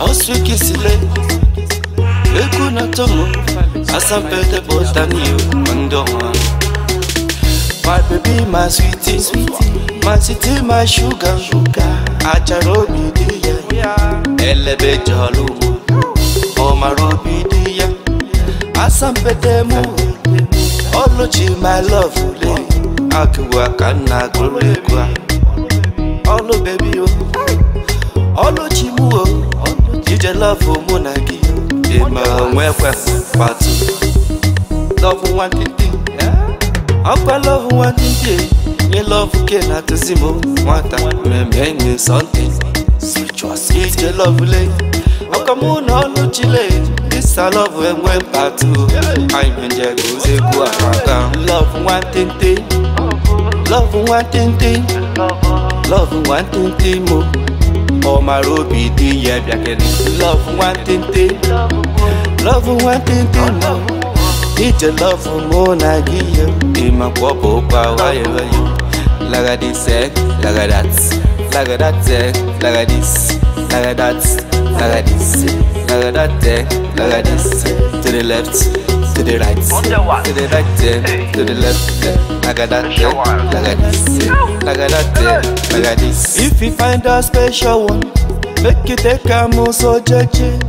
Oswiki sile Ekuna tomo Asampete botani Mandoma. My baby, my sweetie, my city, my sugar, Acharobi dia, Elebe jolumo, oh my robi dia, Asampete mu, Olochi my love, Akuwa kana gulekwa, Olo baby oh, Olochi mu oh, Jije love for monagi, Ema mwekwe patu, love one thing. I love one day, you love can to Zimo, Mata, me something. Switch was each lovely. I come on all the Chile. This I love when we're part two. I'm in Jagoze, love one thing, love one thing, love one thing more. Oh, my Roby, dear, love one thing, love one thing more. Need your love for more nagia. In my popo power, you. Laga this, laga that, laga that, laga this, laga that, laga this, laga that, laga this. To the left, to the right, to the right, to the left. Laga that, laga this, laga that, laga this. If you find a special one, make it take a more so judge.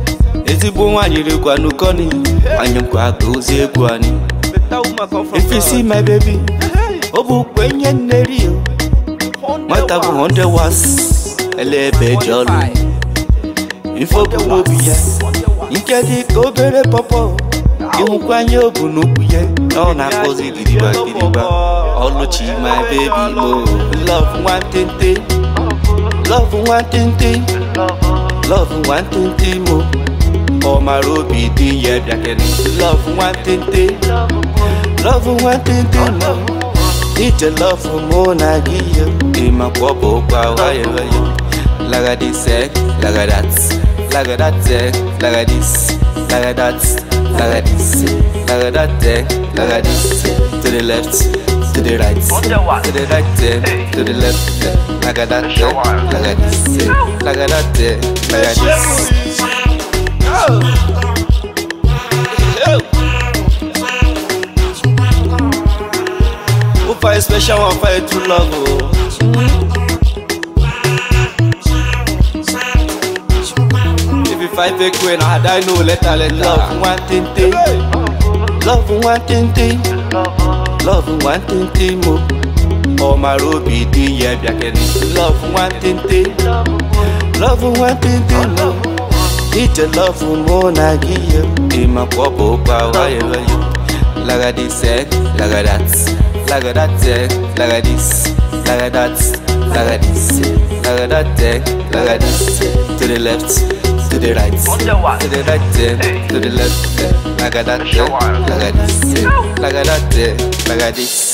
If you see my baby, Obu kwenye nerio, Matabu honde was elebe jolly. Info buya, Inkedi kobere popo, Inkwanyo bunubuye, no na kozi gidiba. Olochi my baby mo, love one thing, love one thing, love one thing mo. Oh my Roby dear, love one thing, love one thing more. Need your love for more nagia. In my popo power, laga this, laga that, laga that, laga this, laga that, laga this, laga that, laga this. To the left, to the right, to the right, to the left. Laga that, laga this, laga that, laga this. Who fight special one fight true love? If you fight fake queen, I die no letter. Love one thing, love one thing, love one thing more. Oh my Roby dear, love one thing, love one thing more. Need your love for more nagia. In my popo power, laga this, laga that, laga that, laga this, laga that, laga this, laga that, laga this. To the left, to the right, to the right, to the left. Laga that, laga this, laga that, laga this.